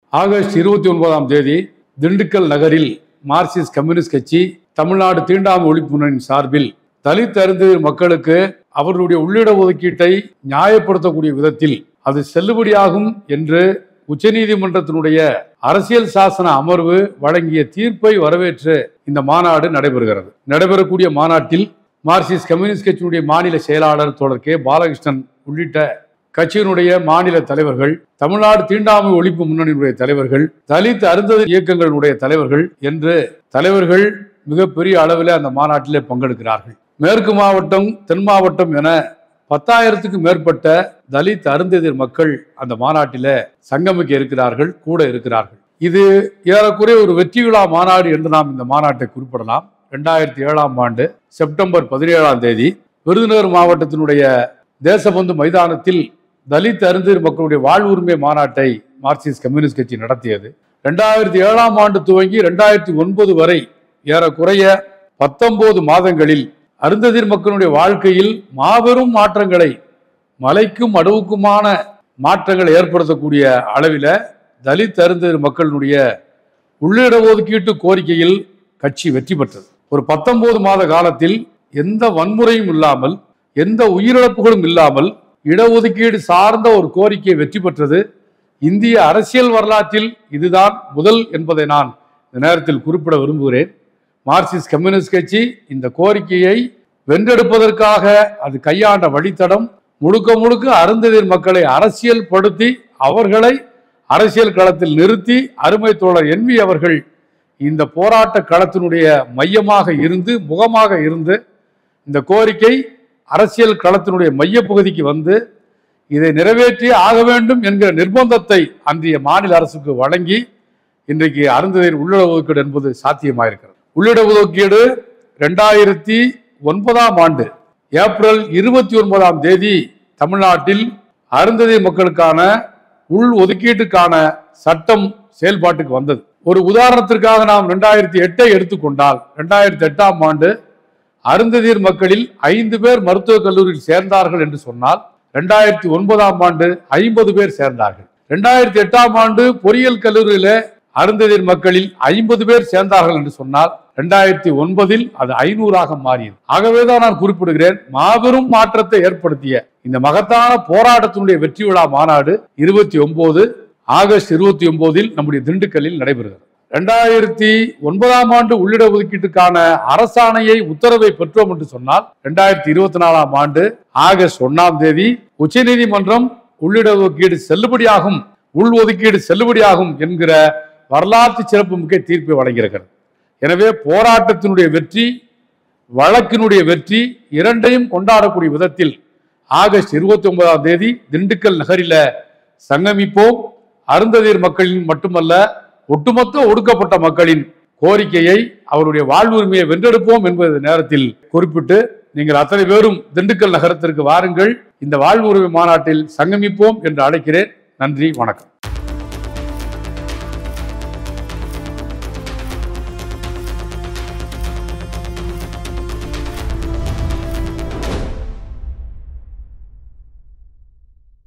August 29ஆம் தேதி திண்டுக்கல் நகரில் Marxist communist கட்சி தமிழ்நாடு தீண்டாமை ஒழிப்பு முன்னணியின் சார்பில் தலித் அருந்ததியர் மக்களுக்கு அவர்களுடைய உள்ளிட ஒதுக்கீட்டை நியாயப்படுத்தக்கூடிய விதத்தில் அது செல்லுபடியாகும் என்று உச்சநீதிமன்றத்தினுடைய அரசியல் சாசன அமர்வு வழங்கிய தீர்ப்பை வரவேற்று இந்த மாநாடு நடைபெறுகிறது. நடைபெறக்கூடிய மாநாட்டில் மார்க்சிஸ்ட் கம்யூனிஸ்ட் கட்சியினுடைய மாநில செயலாளர் தோழர் கே பாலகிருஷ்ணன் உள்ளிட்ட கட்சியினுடைய மாநில தலைவர்கள், தமிழ்நாடு தீண்டாமை ஒழிப்பு முன்னணியினுடைய தலைவர்கள், தலித் அருந்ததியர் இயக்கங்களுடைய தலைவர்கள் என்று தலைவர்கள் மிகப்பெரிய அளவில் அந்த மாநாட்டிலே பங்கெடுக்கிறார்கள். மேற்கு மாவட்டம், தென் மாவட்டம் என 10,000க்கும் மேற்பட்ட தலித் அருந்ததியர் மக்கள் அந்த மாநாட்டில சங்கமிக்க இருக்கிறார்கள், கூட இருக்கிறார்கள். இது ஏறக்குறைய ஒரு வெற்றி விழா மாநாடு என்று நாம் இந்த மாநாட்டை குறிப்பிடலாம். 2007ஆம் ஆண்டு செப்டம்பர் 17ஆம் தேதி விருதுநகர் மாவட்டத்தினுடைய தேசபந்து மைதானத்தில் தலித் அருந்ததியர் மக்களுடைய வாழ்வுரிமை மாநாட்டை மார்க்சிஸ்ட் கம்யூனிஸ்ட் கட்சி நடத்தியது. 2007ஆம் ஆண்டு துவங்கி 2009 வரை ஏறக்குறைய 19 மாதங்களில் அருந்ததியர் மக்களுடைய வாழ்க்கையில் மாபெரும் மாற்றங்களை, மலைக்கும் அடுவுக்குமான மாற்றங்களை ஏற்படுத்தக்கூடிய அளவில் தலித் அருந்ததியர் மக்களுடைய உள்ளிட ஒதுக்கீட்டு கோரிக்கையில் கட்சி வெற்றி பெற்றது. ஒரு 19 மாத காலத்தில் எந்த வன்முறையும் இல்லாமல், எந்த உயிரிழப்புகளும் இல்லாமல் இடஒதுக்கீடு சார்ந்த ஒரு கோரிக்கை வெற்றி பெற்றது. இந்திய அரசியல் வரலாற்றில் இதுதான் முதல் என்பதை நான் இந்த நேரத்தில் குறிப்பிட விரும்புகிறேன். மார்க்சிஸ்ட் கம்யூனிஸ்ட் கட்சி இந்த கோரிக்கையை வென்றெடுப்பதற்காக அது கையாண்ட வழித்தடம் முழுக்க முழுக்க அருந்ததியர் மக்களை அரசியல் படுத்தி, அவர்களை அரசியல் களத்தில் நிறுத்தி, அருமை தோழர் NV அவர்கள் இந்த போராட்ட களத்தினுடைய மையமாக இருந்து, முகமாக இருந்து இந்த கோரிக்கை அரசியல் களத்தினுடைய மைய பகுதிக்கு வந்து இதை நிறைவேற்றி ஆக வேண்டும் என்கிற நிர்பந்தத்தை அன்றைய மாநில அரசுக்கு வழங்கி இன்றைக்கு அருந்ததியர் உள்ளிட ஒதுக்கீடு என்பது சாத்தியமாயிருக்கிறது. உள்ளிட ஒதுக்கீடு 2009ஆம் ஆண்டு ஏப்ரல் 29ஆம் தேதி தமிழ்நாட்டில் அருந்ததியர் மக்களுக்கான உள் ஒதுக்கீட்டுக்கான சட்டம் செயல்பாட்டுக்கு வந்தது. ஒரு உதாரணத்திற்காக நாம் 2008ஐ எடுத்துக்கொண்டால், 2008ஆம் ஆண்டு அருந்ததியர் மக்களில் 5 பேர் மருத்துவக் கல்லூரியில் சேர்ந்தார்கள் என்று சொன்னால், 2009ஆம் ஆண்டு 50 பேர் சேர்ந்தார்கள். 2008ஆம் ஆண்டு பொறியியல் கல்லூரியில அருந்ததியர் மக்களில் 50 பேர் சேர்ந்தார்கள் என்று சொன்னால், 2009இல் அது 500ஆக மாறியது. ஆகவேதான் நான் குறிப்பிடுகிறேன், மாபெரும் மாற்றத்தை ஏற்படுத்திய இந்த மகத்தான போராட்டத்தினுடைய வெற்றி விழா மாநாடு 29 ஆகஸ்ட் 29இல் நம்முடைய திண்டுக்கல்லில் நடைபெறுகிறது. 2009ஆம் ஆண்டு உள்ளிட ஒதுக்கீட்டுக்கான அரசாணையை, உத்தரவை பெற்றோம் என்று சொன்னால், 2024ஆம் ஆண்டு ஆகஸ்ட் 1ஆம் தேதி உச்சநீதிமன்றம் உள்ளிட ஒதுக்கீடு செல்லுபடியாகும், உள் ஒதுக்கீடு செல்லுபடியாகும் என்கிற வரலாற்று சிறப்புமிக்க தீர்ப்பை வழங்கியிருக்கிறது. எனவே போராட்டத்தினுடைய வெற்றி, வழக்கினுடைய வெற்றி இரண்டையும் கொண்டாடக்கூடிய விதத்தில் ஆகஸ்ட் 29ஆம் தேதி திண்டுக்கல் நகரில சங்கமிப்போம். அருந்ததியர் மக்களின் மட்டுமல்ல, ஒட்டுமொத்த ஒடுக்கப்பட்ட மக்களின் கோரிக்கையை, அவருடைய வாழ்வுரிமையை வென்றெடுப்போம் என்பது நேரத்தில் குறிப்பிட்டு, நீங்கள் அத்தனை பேரும் திண்டுக்கல் நகரத்திற்கு வாருங்கள், இந்த வாழ்வுரிமை மாநாட்டில் சங்கமிப்போம் என்று அழைக்கிறேன். நன்றி, வணக்கம்.